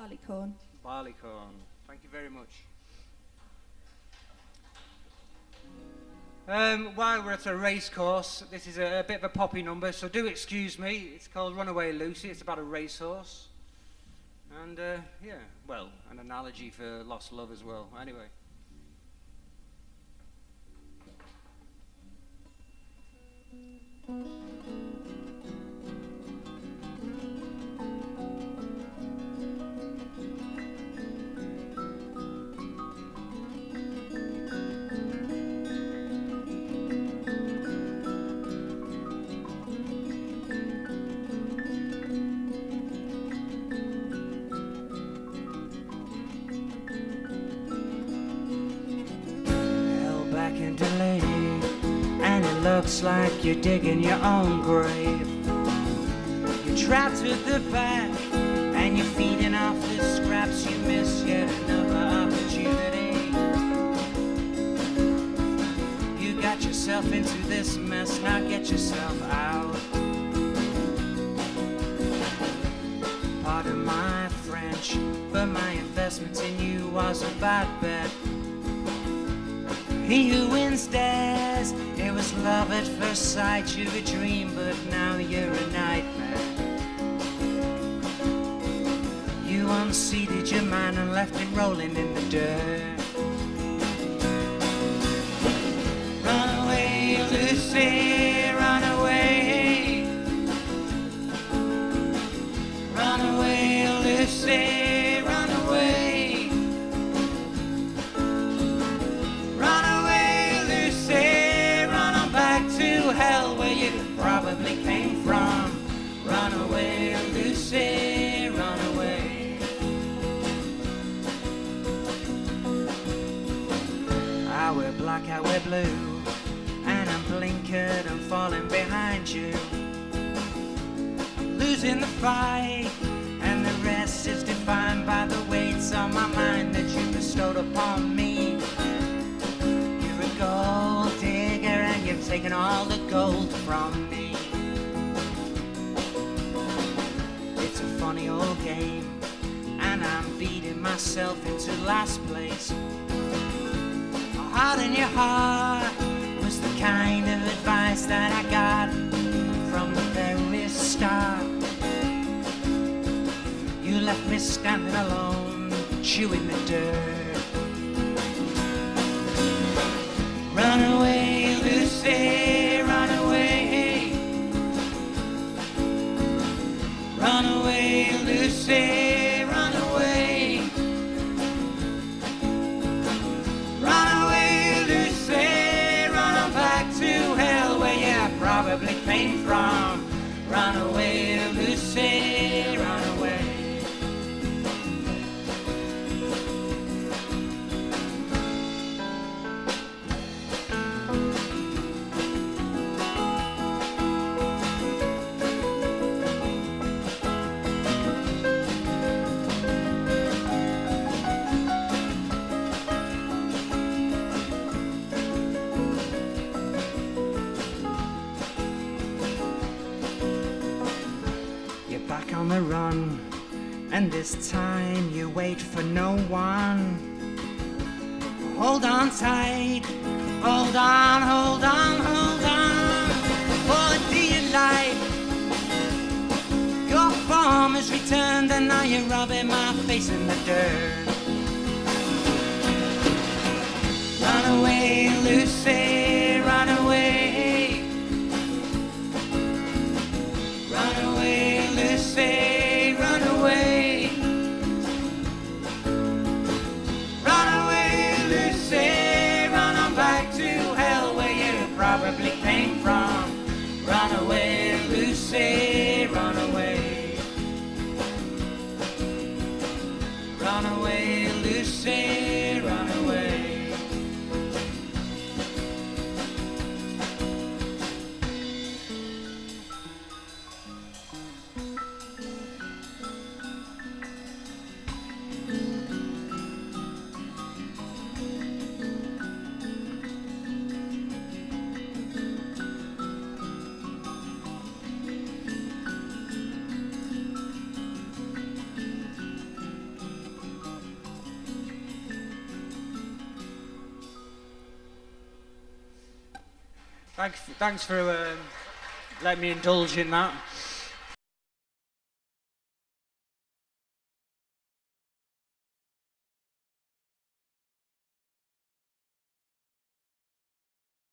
Barleycorn. Barleycorn. Thank you very much. While we're at a race course, this is a bit of a poppy number, so do excuse me. It's called Runaway Lucy. It's about a racehorse. And, yeah, well, an analogy for lost love as well. Anyway. Looks like you're digging your own grave. You're trapped at the back and you're feeding off the scraps. You miss yet another opportunity. You got yourself into this mess, now get yourself out. Pardon my French, but my investment in you was a bad bet. He who wins dares. It was love at first sight, you're a dream, but now you're a nightmare. You unseated your man and left it rolling in the dirt. Run away, Lucy, run away. Run away, Lucy, run away. Hell where you probably came from. Run away, Lucy, run away. I wear black, I wear blue, and I'm blinkered and falling behind you. I'm losing the fight, and the rest is defined by the weights on my mind that you bestowed upon me. You're a gold digger and you've taken all the gold from me. It's a funny old game, and I'm beating myself into last place. A heart in your heart was the kind of advice that I got from the very start. You left me standing alone, chewing the dirt. Run away, Lucy, run away. Run away, Lucy, run away. Run away, Lucy, run on back to hell where you probably came from. Run away, Lucy, run away. On the run, and this time you wait for no one. Hold on tight, hold on, hold on, hold on. For dear life, your form is returned, and now you're rubbing my face in the dirt. Run away, Lucy, run away. Run away, Lucy, run away. Run away, Lucy, run on back to hell where you probably came from. Run away, Lucy, run away. Run away, Lucy, run away. Thanks for letting me indulge in that.